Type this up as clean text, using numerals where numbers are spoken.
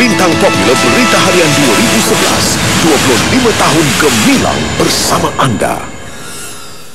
Bintang popular Berita Harian 2011, 25 tahun gemilang bersama anda.